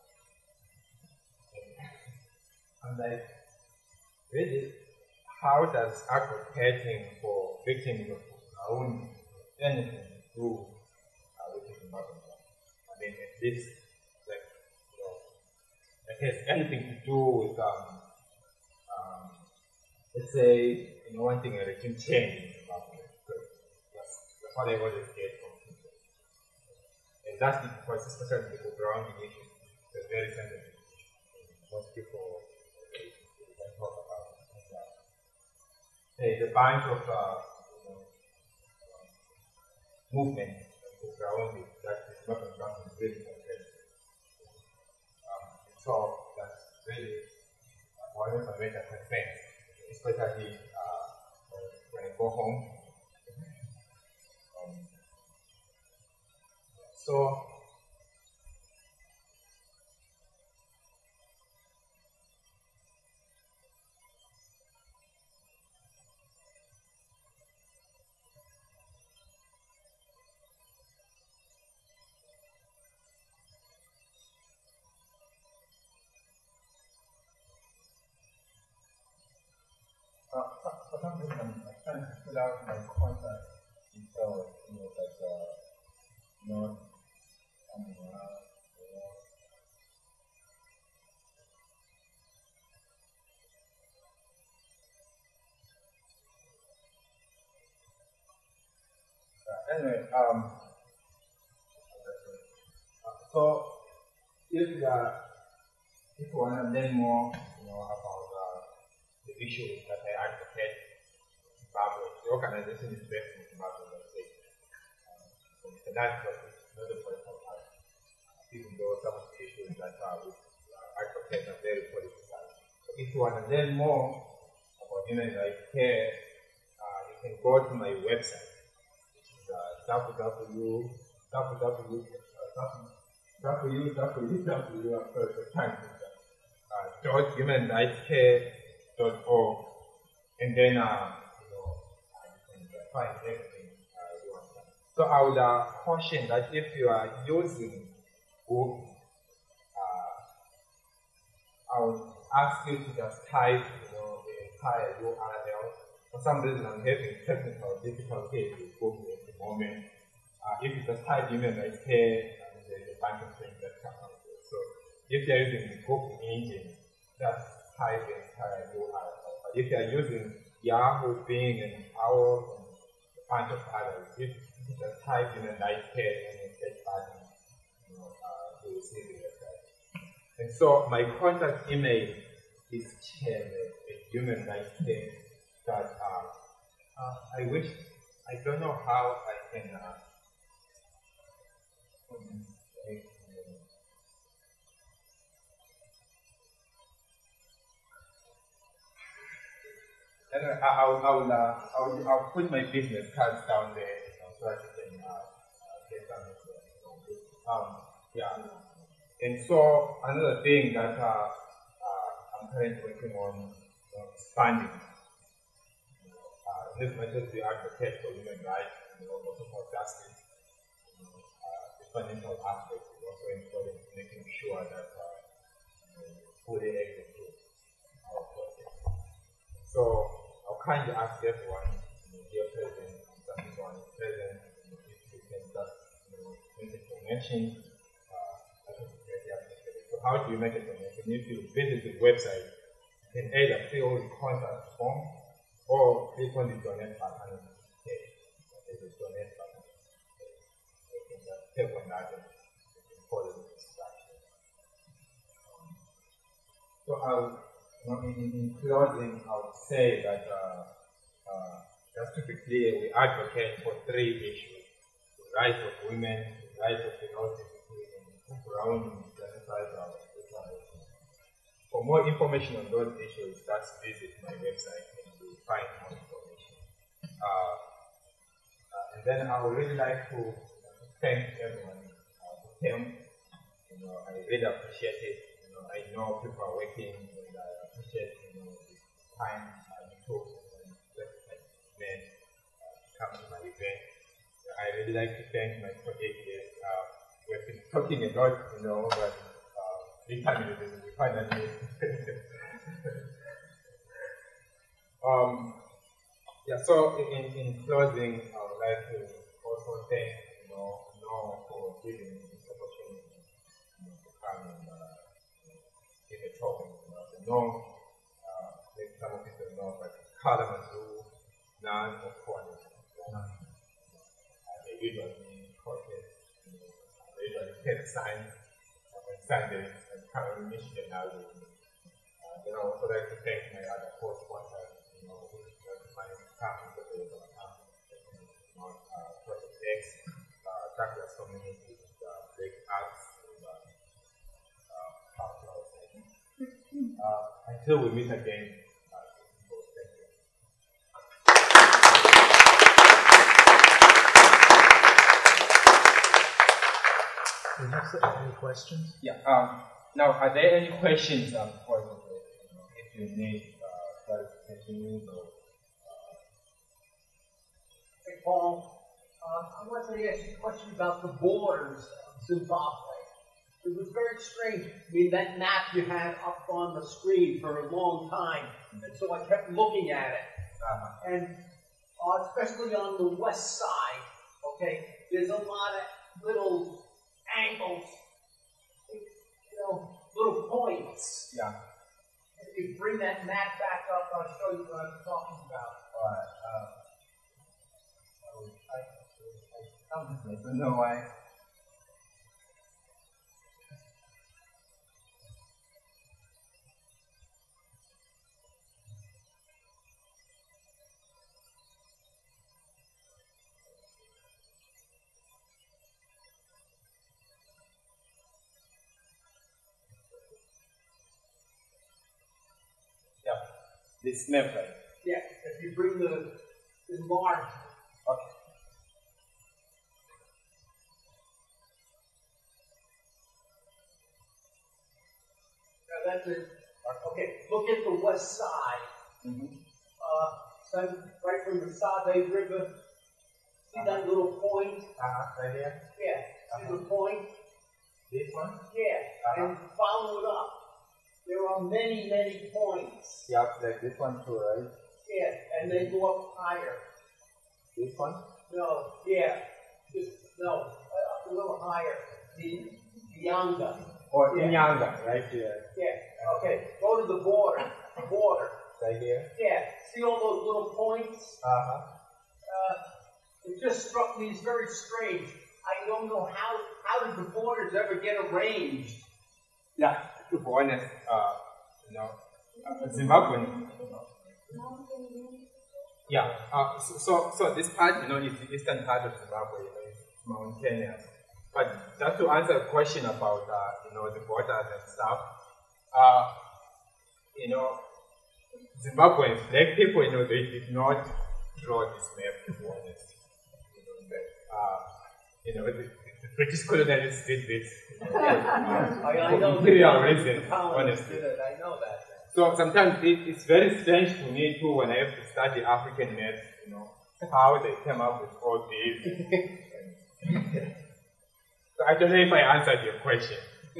I'm like, really, how does advocating for victims of own anything do with the environment? I mean, if this, like, it has anything to do with, let's say, wanting a regime change in Zimbabwe, that's what I always get from people. And that's because, especially the grounding issue, it's a very sensitive issue. Most people don't talk about it. There's a bunch of movement grounding that is not grounding really complex. So that's really one of the major concerns, especially when I go home. So for some reason, I'm trying to fill out my contact details, not coming out. Anyway, so if you want to learn more, about the issues that I advocate, Zimbabwe, the organization is based in Zimbabwe, let's say. So it's a nice process, not a political party, even though some of the issues that we advocate are very politicized. So if you want to learn more about human rights care, you can go to my website, which is www.humanrightscare.org, and then you can find everything you want. So I would caution that if you are using Google, I would ask you to just type the entire URL. For some reason, I'm having technical difficulties with Google at the moment. If you just type human rights care, there's a bunch of things that come out there. So if you're using the Google engine, just type the entire URL. But if you're using Yahoo, Bing, and Owl, and a bunch of others, if you just type human rights care and then search button, you will see the website. And so my contact email is chairman@humanrightscare.org. I don't know how I can anyway, I'll put my business cards down there, so that you can get them. Yeah. And so another thing that I'm currently working on expanding. As much as we advocate for human rights, also for justice, the financial aspect is also important, making sure that we fully execute our project. So I'll kindly ask everyone, dear President, everyone present, if you can just make a donation. That would be very appreciated. So how do you make a donation? If you visit the website, you can either fill the contact form or click on the donate button. There's a donate button. You can just click on that and you can follow the instructions. So in closing, I would say that just to be clear, we advocate for 3 issues: the rights of women, the rights of minorities, and grounding in genocidal declaration. For more information on those issues, just visit my website and you'll find more information. And then I would really like to thank everyone who came. I really appreciate it. I know people are working, and I appreciate the time you took and come to my event. I really like to thank my colleagues here. We've been talking a lot, but big time it is. We finally. So in closing, I would like to also thank for giving me this opportunity to come and give a talk. Maybe some of people know, but Kalamazoo, non-Okwane. They usually courses, they usually take science on Sundays and come to Michigan now. I would also like to thank my other co-sponsors, my company, Project X, Douglas Community, Break Arts, and until we meet again. Any questions? Yeah. Now, are there any questions for if you need clarification or? Hey, Paul, I wanted to ask you a question about the borders of Zimbabwe. It was very strange. I mean, that map you had up on the screen for a long time, and so I kept looking at it. And especially on the west side, okay, there's a lot of little angles, little points. Yeah. If you bring that map back up, I'll show you what I'm talking about. All right. I don't know why. Yeah, this map, right? Yeah, if you bring the enlarge. Okay. Now that's it. Okay, look at the west side. Mm-hmm. So right from the Save River. See that little point? Right here? Yeah. See the point? This one? Yeah. And follow it up. There are many, many points. Yeah, like this one too, right? Yeah, and they go up higher. This one? No, yeah. Up a little higher. The Yanga. Or Yeah. Inyanga, right here. Yeah. Okay. Go to the border. The border. Right here? Yeah. See all those little points? It just struck me as very strange. I don't know how did the borders ever get arranged? Yeah, to be honest, Zimbabwe. Yeah, so this part, is the eastern part of Zimbabwe, is mountainous. But just to answer a question about, the borders and stuff, Zimbabwe, black people, they did not draw this map, to be honest. The British colonialists did this. I know Imperial reasons, colonists honestly. did it. I know that. So sometimes it's very strange to me too when I have to study African maps, how they came up with all these. So I don't know if I answered your question.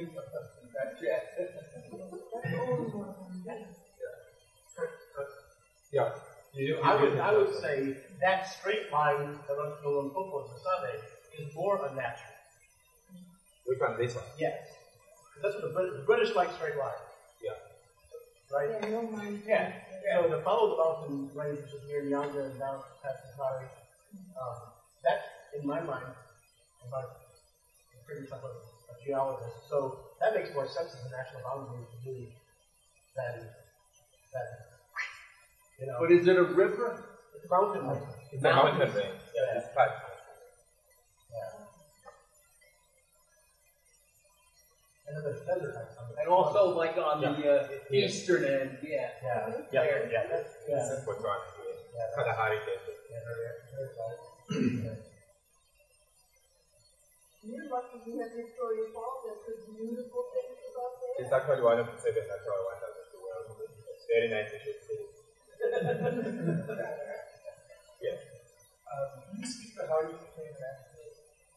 Yeah. I would say that straight line that runs from Limpopo to Sane is more unnatural. Which one? This one? Yes. That's what the British like straight lines. Yeah. Right? Yeah, no mind. Yeah. So to follow the mountain range, which is near Nyanga and down past the valley, that, in my mind, I'm pretty tough of a geologist, so that makes more sense as a national boundary to me than But is it a river? it's a mountain range. It's a mountain range. Yeah. It's flat. And then there's desert heights on the And also like on the eastern end, Yeah. There. It's in Botswana. Kalahari Desert. You're lucky you have Victoria Falls. There's some beautiful things about there. It's actually one of the 7 natural wonders of the world. It's very nice, you should see. Yeah. Can you speak to how you became an activist?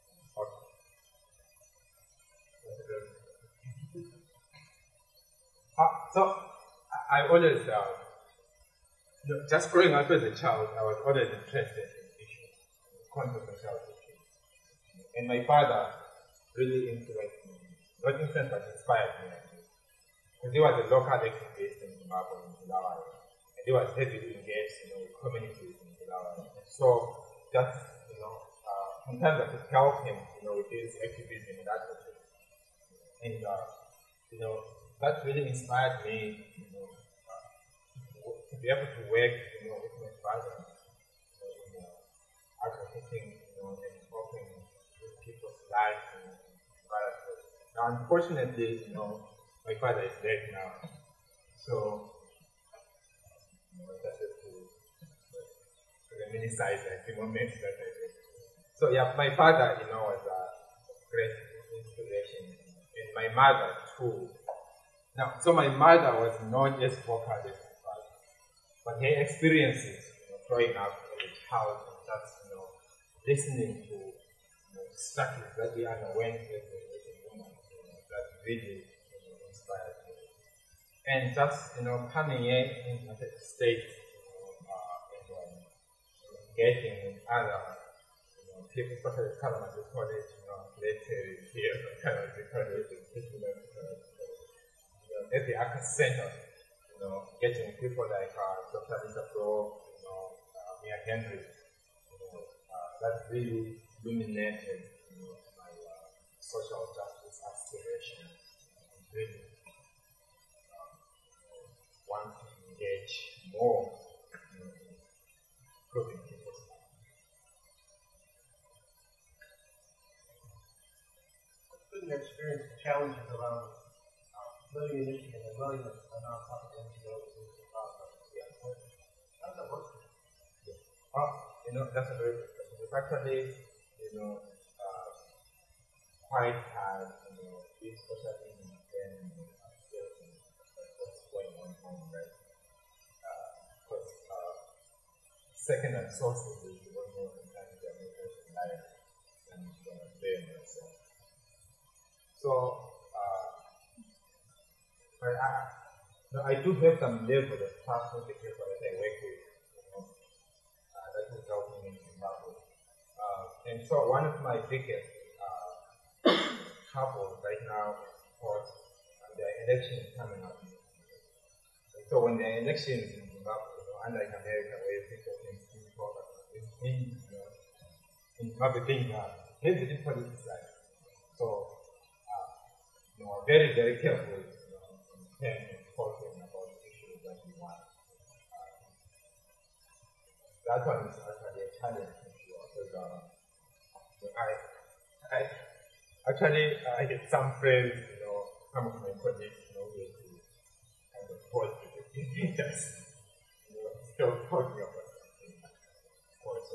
So I always, just growing up as a child, I was always interested in issues, controversial issues. And my father really influenced me, not influenced but inspired me. Because he was a local activist in Zimbabwe, in Bulawayo. And he was heavily engaged with communities in Bulawayo. So just, sometimes I could help him, with his activism in that country. And, that really inspired me, to be able to work, with my father, in advocating, and helping with people's lives and various ways. Now, unfortunately, my father is dead now, so I just have to reminisce a few moments that I did. So yeah, my father, was a great inspiration. my mother too. Now, so my mother was not as vocal as my father, but her experiences, growing up as a child, and just listening to struggles that we underwent as a woman, that really inspired me. And just coming in at the state, and engaging with other people, especially Kalamazoo College, later here, Kalamazoo College, at the Arca Center, getting people like Dr. Lisa Bro, Mia Henry, that really illuminated my social justice aspirations, and really want to engage more in improving people's lives. Student experience the challenges around living in Michigan and running a nonprofit NGO how does that work? That's a very good question. It's actually, quite hard, especially when what's going on, right? Because second and sources is the one more sometimes they are making life and they themselves. So, I do have some level of trust with the people that I work with, that will help me in Zimbabwe. And so one of my biggest troubles right now is, of course, the election is coming up. And so when the election is in Zimbabwe, unlike America where people can see problems, in Zimbabwe things are heavily politicized. So, very, very careful in talking about the issues that we want. That one is actually a challenge, I'm sure, because I get some friends, some of my colleagues, who kind of pause with the teenagers, still talking about something, of course,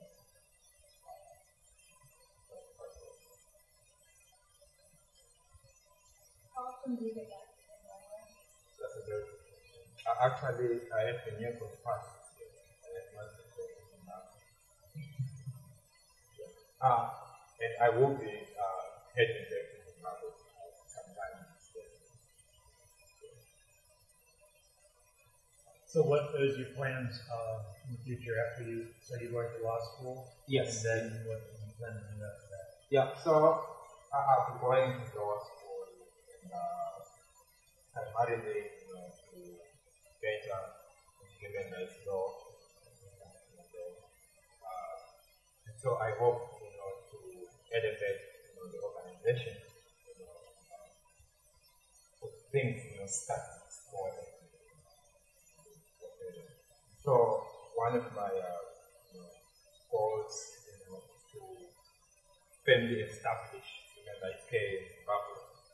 How often do you get that? that's a very good question. Actually, I have been here for the past 6 years. I have not been taking now. And I will be heading there to Zimbabwe sometime this year. So what is your plans in the future after you, so you're going to law school? Yes. And then what do you plan to do after that? Yeah, so I'll be going to law school and primarily to better human rights law. And so I hope to elevate the organization, put things start small. So one of my goals to firmly establish human rights care in Zimbabwe.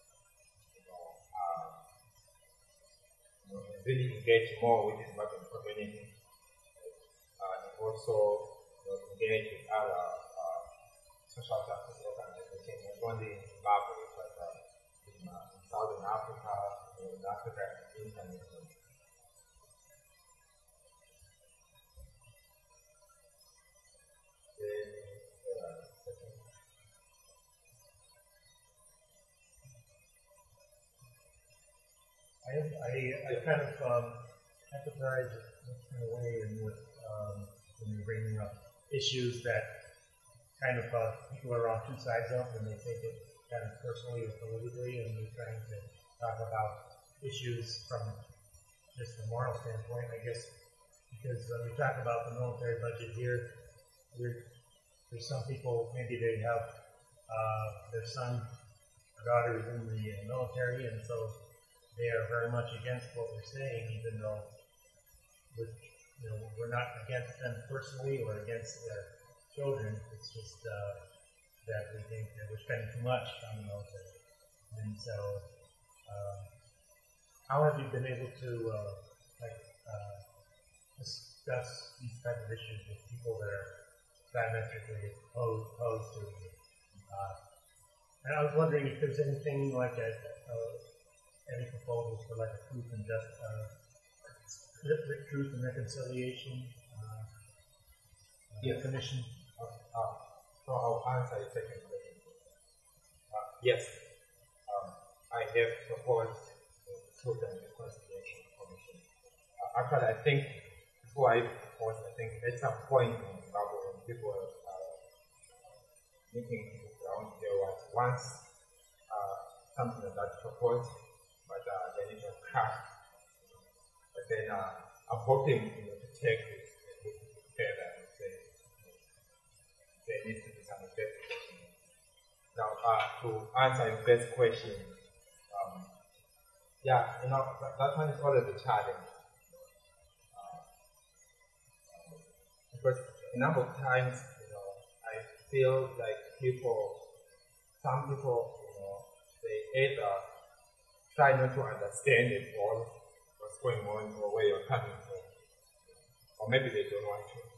Really engage more with the Zimbabwean community, and also engage with other social justice organizations, not only in Zimbabwe, but in Southern Africa, in Africa, and internationally. I kind of empathize in a way and with when you're bringing up issues that kind of people are on two sides of and they take it kind of personally or politically, and you're trying to talk about issues from just a moral standpoint, I guess, because when we talk about the military budget here, there's some people, maybe they have their son or daughter is in the military, and so they are very much against what we're saying, even though we're not against them personally or against their children. It's just that we think that we're spending too much on the military. And so, how have you been able to discuss these types of issues with people that are diametrically opposed to And I was wondering if there's anything like any proposals for like a truth and truth and reconciliation commission. So I'll answer the second question. Yes, I have proposed the Truth and Reconciliation Commission. Actually, I think before I proposed, I think at some point in Zimbabwe when people were looking to the ground, there was once something like that proposed, but then it was crashed. But then I'm hoping to take this further and say there needs to be some investigation. Now, to answer your first question, yeah, that one is always a challenge. Because a number of times, I feel like some people, they either try not to understand it all, what's going on, or where you're coming from, or maybe they don't want to.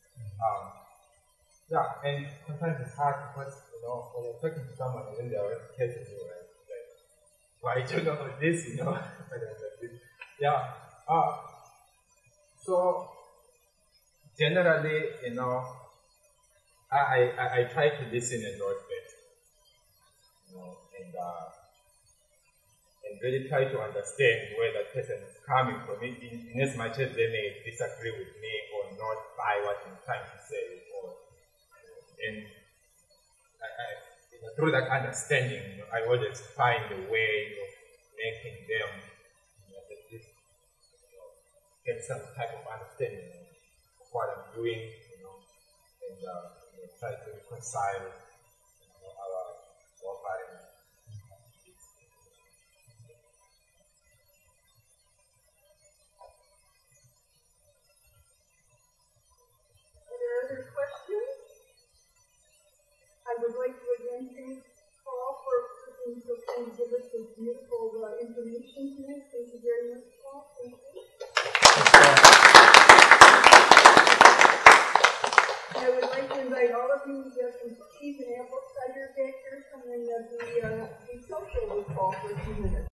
Yeah, and sometimes it's hard because, when you're talking to someone and then they're already testing you, right? Like, why are you talking about this, Yeah. So, generally, I try to listen a lot better, and really try to understand where that person is coming from, in as much as they may disagree with me or not buy what I'm trying to say. And through that understanding, I always find a way of making them at least get some type of understanding of what I'm doing, and try to reconcile our warfaring. Are there other questions? I would like to again thank Paul for taking so time to give us this beautiful information tonight. Thank you very much, Paul. Thank you. I would like to invite all of you to get some cookies and apple cider back here, come and be social with Paul for a few minutes.